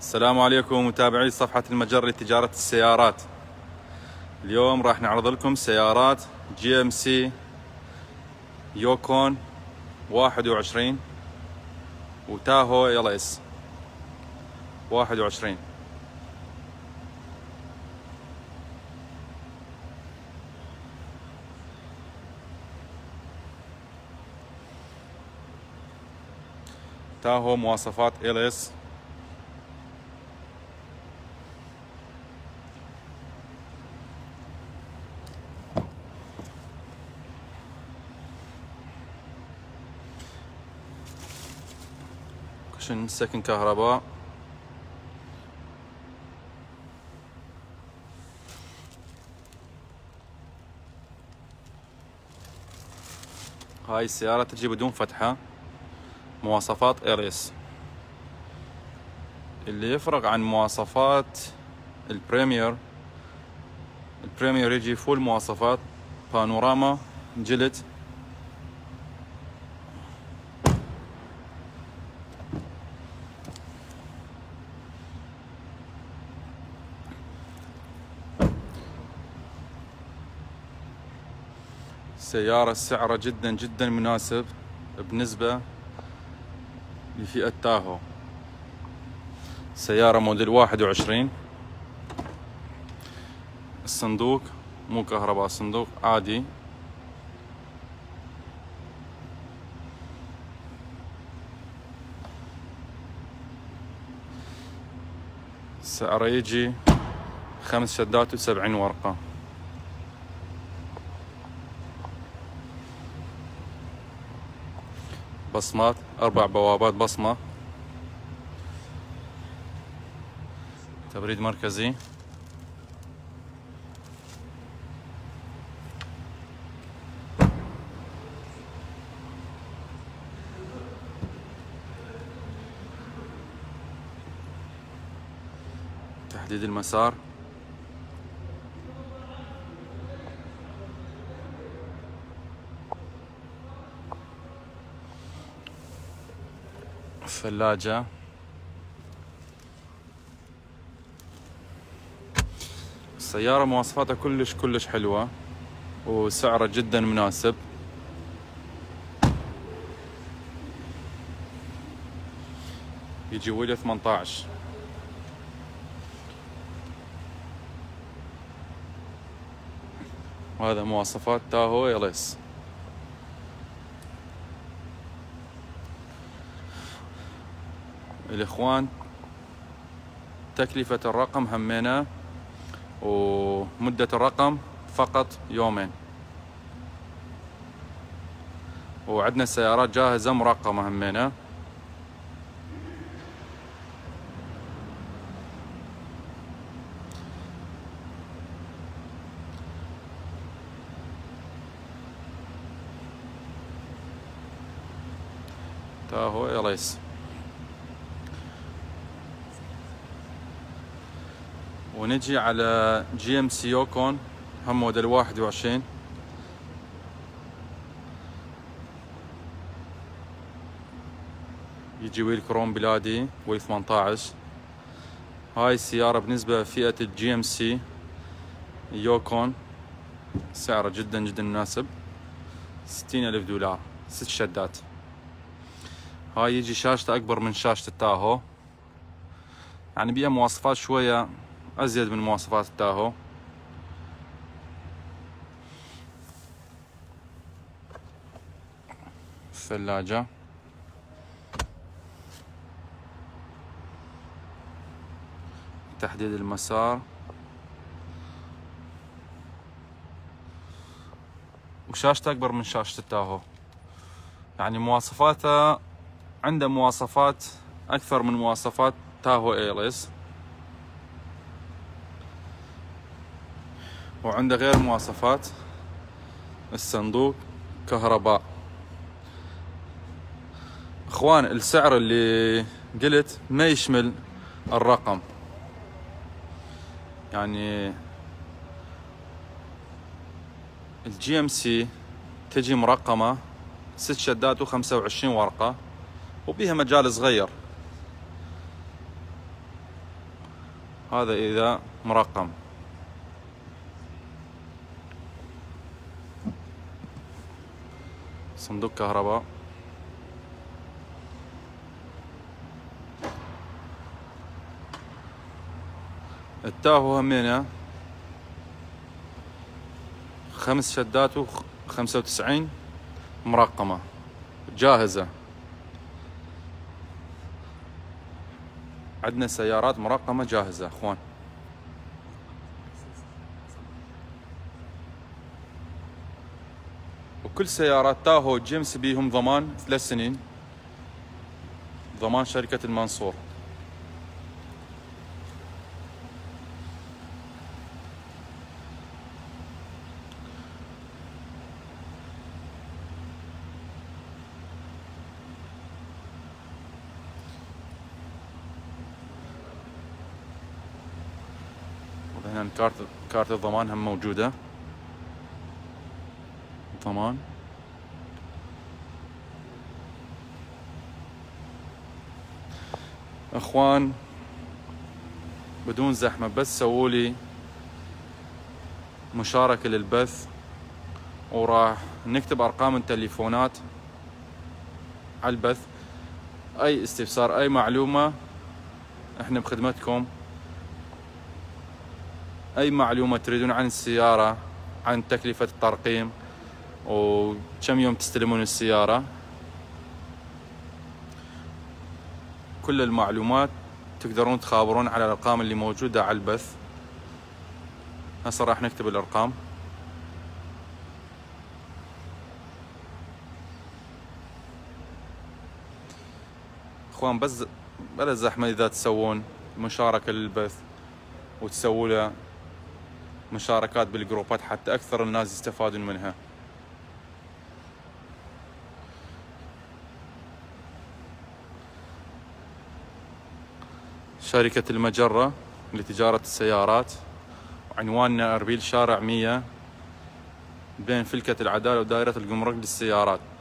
السلام عليكم متابعي صفحة المجر لتجارة السيارات. اليوم راح نعرض لكم سيارات GMC يوكون 21 وتاهو LS 21. تاهو مواصفات LS. كوشن سكن كهرباء. هاي السيارة تجي بدون فتحة، مواصفات LS. اللي يفرق عن مواصفات البريمير يجي فول مواصفات، بانوراما، جلد، سيارة سعرها جدا مناسب بالنسبة لفئة تاهو. سيارة موديل 21. الصندوق مو كهرباء، صندوق عادي. سعره يجي 5 شدات و70 ورقة. بصمات 4 بوابات بصمة. تبريد مركزي. تحديد المسار. ثلاجة. السيارة مواصفاتها كلش حلوة وسعرها جدا مناسب. يجي ويل 18. وهذا مواصفات تاهو LS. الإخوان تكلفة الرقم همينا، ومدة الرقم فقط 2 يوم، وعندنا سيارات جاهزة مرقمة همينا. تاهو LS. ونجي على GMC يوكون هم موديل 21. يجي ويل كروم بلادي، ويل 18. هاي السيارة بالنسبة لفئة GMC يوكون سعره جدا مناسب، 60,000 دولار، 6 شدات. هاي يجي شاشته أكبر من شاشة التاهو، يعني بيها مواصفات شوية أزيد من مواصفات التاهو. الثلاجة. تحديد المسار. وشاشته أكبر من شاشة التاهو، يعني مواصفاتها عنده مواصفات أكثر من مواصفات تاهو LS. وعنده غير مواصفات. الصندوق كهرباء. اخوان السعر اللي قلت ما يشمل الرقم، يعني GMC تجي مرقمة 6 شدات و25 ورقة، وبيها مجال صغير. هذا إذا مرقم. صندوق كهرباء. التاهو همينة 5 شدات و95 مرقمة جاهزة. عندنا سيارات مرقمة جاهزة اخوان. وكل سيارات تاهو جيمس بيهم ضمان 3 سنين، ضمان شركة المنصور. وهنا كارت الضمان هم موجودة. ضمان. اخوان بدون زحمة بس سوولي مشاركة للبث، وراح نكتب ارقام التليفونات على البث. اي استفسار اي معلومة احنا بخدمتكم. اي معلومة تريدون عن السيارة، عن تكلفة الترقيم وكم يوم تستلمون السيارة، كل المعلومات تقدرون تخابرون على الارقام اللي موجودة على البث. هسه راح نكتب الارقام. اخوان بس بلا زحمة اذا تسوون مشاركة للبث وتسووا له مشاركات بالجروبات حتى اكثر الناس يستفادون منها. شركة المجرة لتجارة السيارات، وعنواننا أربيل شارع 100 بين فلكة العدالة ودائرة الجمرك للسيارات.